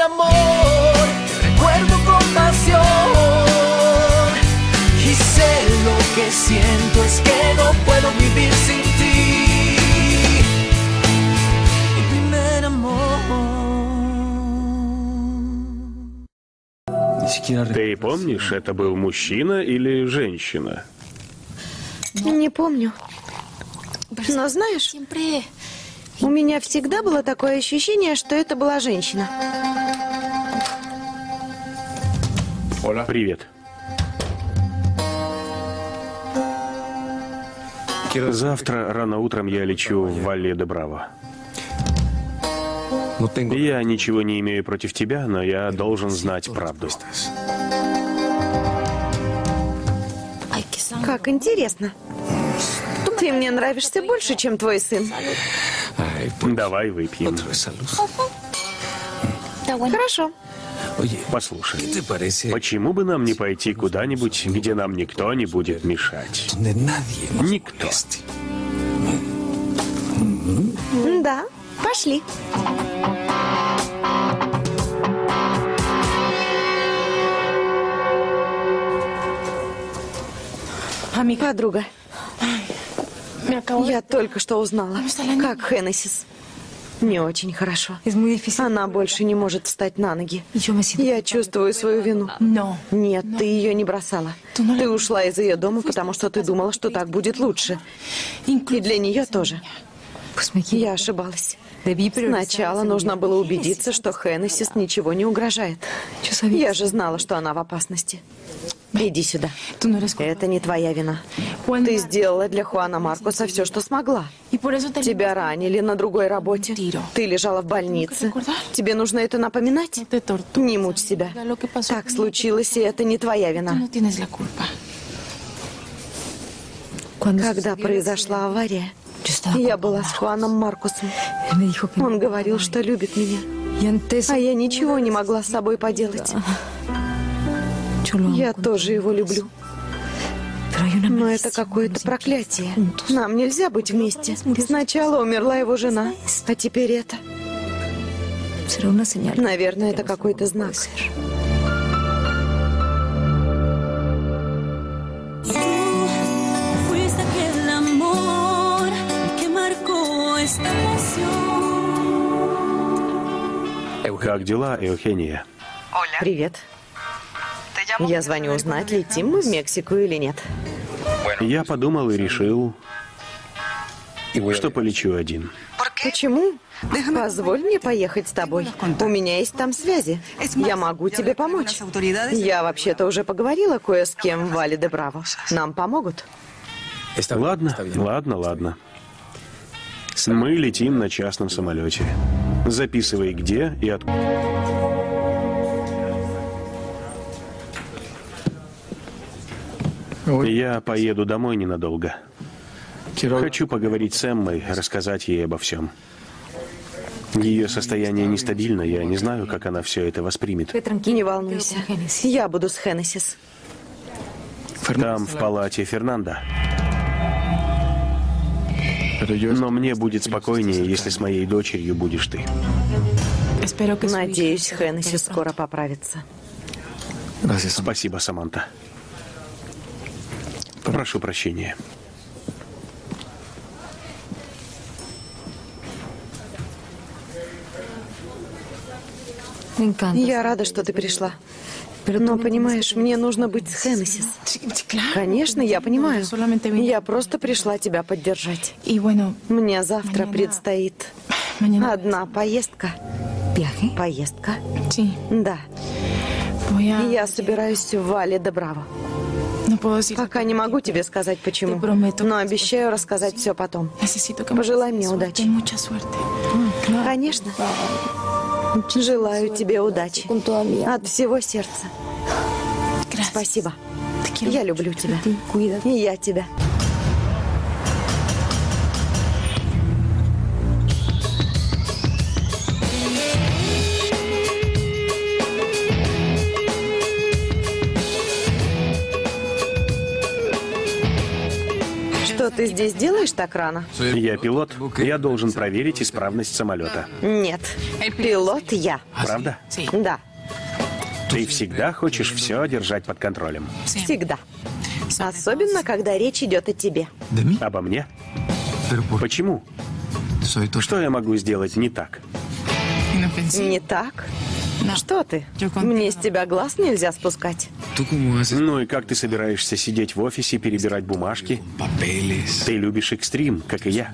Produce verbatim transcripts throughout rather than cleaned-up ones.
amor, te recuerdo con pasión. Y sé lo que siento es que no puedo vivir sin ti. Mi primer amor. Ты помнишь, это был мужчина или женщина? Не помню. Но знаешь, у меня всегда было такое ощущение, что это была женщина. Привет. Завтра рано утром я лечу в Валле-де-Браво. Я ничего не имею против тебя, но я должен знать правду. Как интересно. Ты мне нравишься больше, чем твой сын. Давай выпьем. Хорошо. Послушай, почему бы нам не пойти куда-нибудь, где нам никто не будет мешать? Никто. Да, пошли. Подруга, я только что узнала, как Хеннесис. Не очень хорошо. Она больше не может встать на ноги. Я чувствую свою вину. Нет, ты ее не бросала. Ты ушла из ее дома, потому что ты думала, что так будет лучше. И для нее тоже. Я ошибалась. Сначала нужно было убедиться, что Хеннесис ничего не угрожает. Я же знала, что она в опасности. Иди сюда. Это не твоя вина. Ты сделала для Хуана Маркоса все, что смогла. Тебя ранили на другой работе. Ты лежала в больнице. Тебе нужно это напоминать? Не мучь себя. Так случилось, и это не твоя вина. Когда произошла авария, я была с Хуаном Маркосом. Он говорил, что любит меня. А я ничего не могла с собой поделать. Я тоже его люблю. Но это какое-то проклятие. Нам нельзя быть вместе. Сначала умерла его жена, а теперь это. Наверное, это какой-то знак. Как дела, Эухения? Привет. Я звоню узнать, летим мы в Мексику или нет. Я подумал и решил, что полечу один. Почему? Позволь мне поехать с тобой. У меня есть там связи. Я могу тебе помочь. Я вообще-то уже поговорила кое с кем в Валле-де-Браво. Нам помогут. Ладно, ладно, ладно. Мы летим на частном самолете. Записывай, где и откуда. Я поеду домой ненадолго. Хочу поговорить с Эммой, рассказать ей обо всем. Ее состояние нестабильно, я не знаю, как она все это воспримет. Не волнуйся, я буду с Хеннесис. Там, в палате Фернандо. Но мне будет спокойнее, если с моей дочерью будешь ты. Надеюсь, Хеннесис скоро поправится. Спасибо, Саманта. Прошу прощения. Я рада, что ты пришла. Но, понимаешь, мне нужно быть с Хеннесис. Конечно, я понимаю. Я просто пришла тебя поддержать. Мне завтра предстоит одна поездка. Поездка? Да. Я собираюсь в Валле-де-Браво. Пока не могу тебе сказать, почему. Но обещаю рассказать все потом. Пожелай мне удачи. Конечно. Желаю тебе удачи. От всего сердца. Спасибо. Я люблю тебя. И я тебя. Что ты здесь делаешь так рано? Я пилот. Я должен проверить исправность самолета. Нет. Пилот я. Правда? Да. Ты всегда хочешь все держать под контролем. Всегда. Особенно, когда речь идет о тебе. Обо мне? Почему? Что я могу сделать не так? Не так? Что ты? Мне с тебя глаз нельзя спускать. Ну и как ты собираешься сидеть в офисе, перебирать бумажки? Ты любишь экстрим, как и я.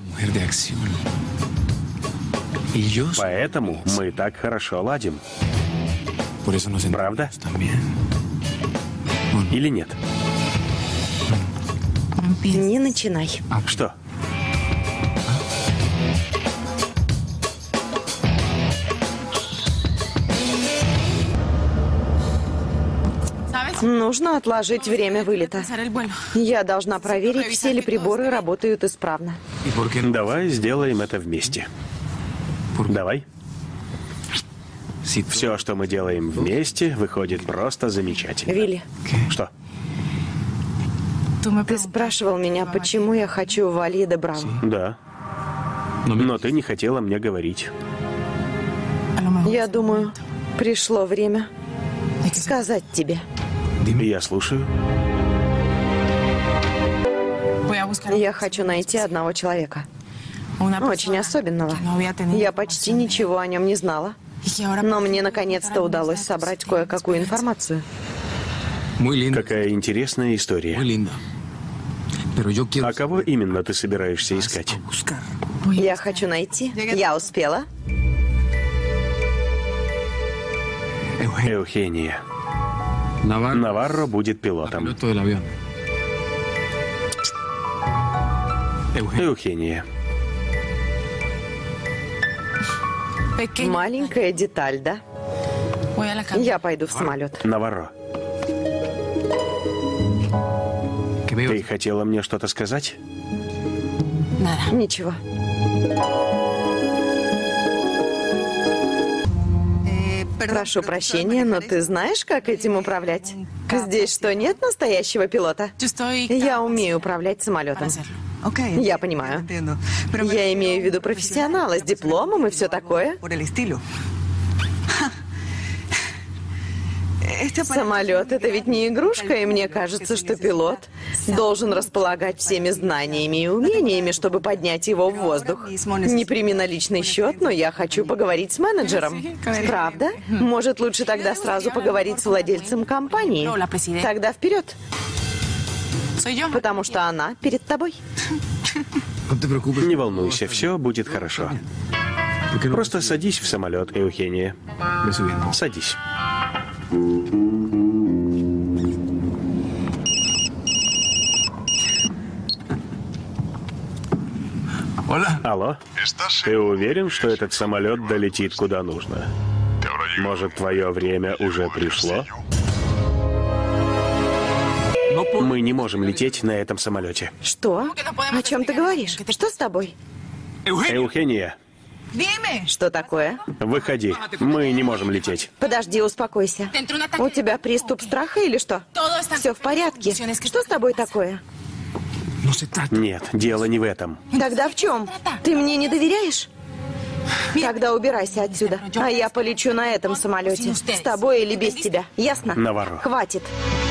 Поэтому мы так хорошо ладим. Правда? Или нет? Не начинай. Что? Нужно отложить время вылета. Я должна проверить, все ли приборы работают исправно. Давай сделаем это вместе. Давай. Все, что мы делаем вместе, выходит просто замечательно. Вилли. Что? Ты спрашивал меня, почему я хочу Валида Браво. Да. Но ты не хотела мне говорить. Я думаю, пришло время сказать тебе. Я слушаю. Я хочу найти одного человека. Очень особенного. Я почти ничего о нем не знала. Но мне наконец-то удалось собрать кое-какую информацию. Какая интересная история. А кого именно ты собираешься искать? Я хочу найти. Я успела. Эухения. Наварро будет пилотом. Эухения. Маленькая деталь, да? Я пойду в самолет. Наварро. Ты хотела мне что-то сказать? Ничего. Прошу прощения, но ты знаешь, как этим управлять? Здесь что, нет настоящего пилота? Я умею управлять самолетом. Я понимаю. Я имею в виду профессионала с дипломом и все такое. Самолет — это ведь не игрушка, и мне кажется, что пилот должен располагать всеми знаниями и умениями, чтобы поднять его в воздух. Не прими на личный счет, но я хочу поговорить с менеджером. Правда? Может, лучше тогда сразу поговорить с владельцем компании? Тогда вперед. Потому что она перед тобой. Не волнуйся, все будет хорошо. Просто садись в самолет, Эухения. Садись. Алло? Ты уверен, что этот самолет долетит куда нужно? Может, твое время уже пришло? Мы не можем лететь на этом самолете. Что? О чем ты говоришь? Что с тобой? Эухения, Что такое? выходи. Мы не можем лететь. Подожди, успокойся. У тебя приступ страха или что? Все в порядке. Что с тобой такое? Нет, дело не в этом. Тогда в чем? Ты мне не доверяешь? Тогда убирайся отсюда. А я полечу на этом самолете. С тобой или без тебя. Ясно? Наварро. Хватит.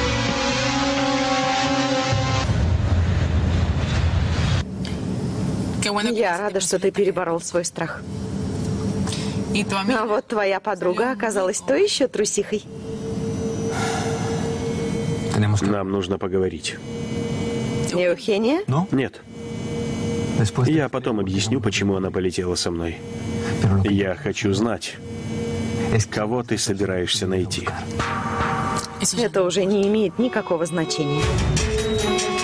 Я рада, что ты переборол свой страх. А вот твоя подруга оказалась той еще трусихой. Нам нужно поговорить. Эухения? Нет. Я потом объясню, почему она полетела со мной. Я хочу знать, кого ты собираешься найти. Это уже не имеет никакого значения.